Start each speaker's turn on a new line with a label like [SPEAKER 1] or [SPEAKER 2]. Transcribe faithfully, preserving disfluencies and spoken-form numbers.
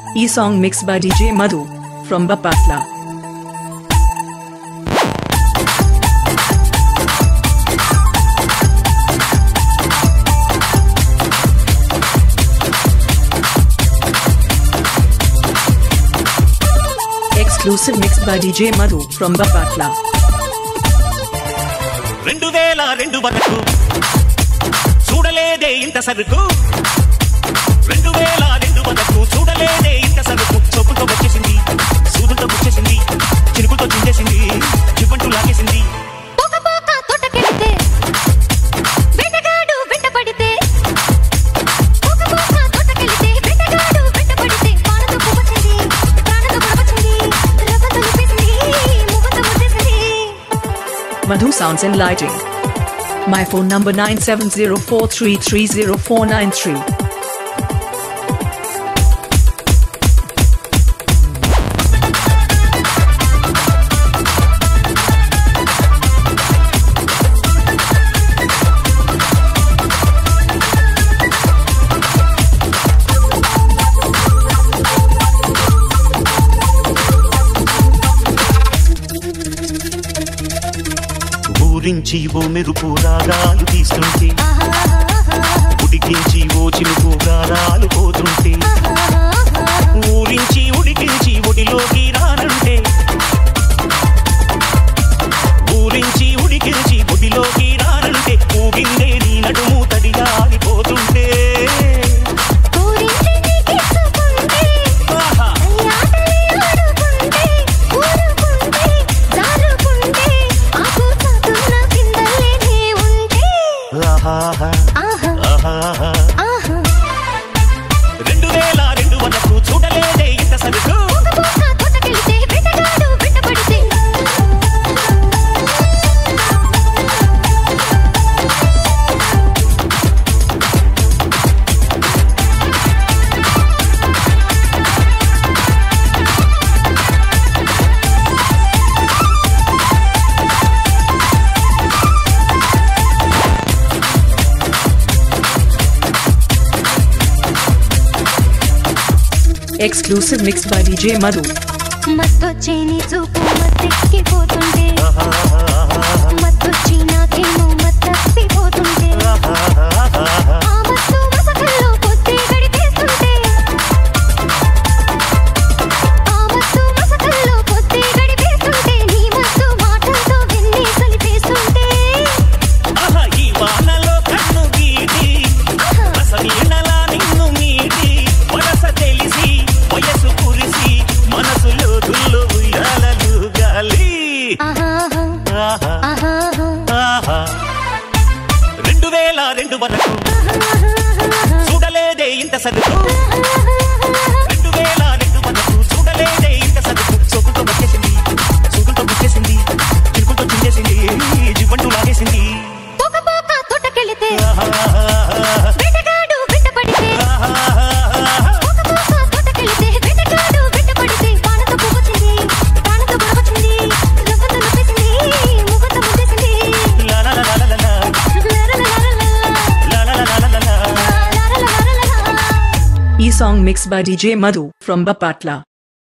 [SPEAKER 1] E-song mixed by D J Madhu from Bapatla. Exclusive mixed by D J Madhu from Bapatla.
[SPEAKER 2] రెండు వేల రెండు వరకు చూడలేదే ఇంత సరుకు రెండు వేల రెండు వరకు చూడలేదే ఇంత సరుకు చొప్పుతో వచ్చేసింది సూదుతో వచ్చేసింది చిరుకుతో చించేసింది చివ్వంటూ లాగేసింది
[SPEAKER 3] పోక పోక తోటకెళ్తే వెంటగాడు వెంటపడితే పోక పోక తోటకెళ్తే వెంటగాడు వెంటపడితే పానతో పువ్వొచ్చింది ప్రాణతో పువ్వొచ్చింది రవ్వతో లిపేసింది మువ్వతో ముద్దేసింది.
[SPEAKER 1] Madhu Sounds and Lighting. My phone number nine seven zero four three three zero four nine three.
[SPEAKER 2] ఊరించి ఓ మెరుపు రాగాలు తీస్తుంటే ఉడికించి ఓ చిలుకు గారాలు పోతుంటే ఊరించి ఉడికించి ఒడిలోకి రానంటే ఊరించి ఉడికించి ఒడిలోకి రానంటే ఊగిందే నీ నడుము తడిగాలిపోతుంటే రెండు వేల రెండు వరకు చూడలేదే ఇంత సరుకు
[SPEAKER 1] Exclusive mixed by D J Madhu.
[SPEAKER 3] మత్తొచ్చే నీ చూపు మత్తెక్కిపోతుంటే మత్తొచ్చి నాకేమో మత్తెక్కిపోతుంటే ఆ మత్తు మసకల్లో పొద్దే గడిపేస్తుంటే ఆ మత్తు మసకల్లో పొద్దే గడిపేస్తుంటే నీ మత్తు మాటలతో వెన్నీ కలిపేస్తుంటే
[SPEAKER 2] ఈ వానలో కన్ను గీటి రసనీనలా నిన్ను మీటి వరస తెలిసి వయసు కురిసి మనసులో దుల్లో ఉయ్యాలలు గాలి రెండు వేల రెండు వరకు చూడలేదే ఇంత సరుకు రెండు వేల రెండు వరకు చూడలేదే ఇంత సరుకు సోకుతో వచ్చేసింది సూకుతో వచ్చేసింది చిరుకుతో చించేసింది జివ్వంటూ లాగేసింది
[SPEAKER 3] పోక పోక తోటకెళ్తే వెంటగాడు వెంటపడితే పోక పోక తోటకెళ్తే వెంటగాడు వెంటపడితే పానతో పువ్వొచ్చింది ప్రాణతో పువ్వొచ్చింది రవ్వతో లిపేసింది మువ్వతో ముద్దేసింది
[SPEAKER 2] లా లా లా లా లా లా లా లా లా లా లా.
[SPEAKER 1] E-song mixed by D J Madhu from Bapatla.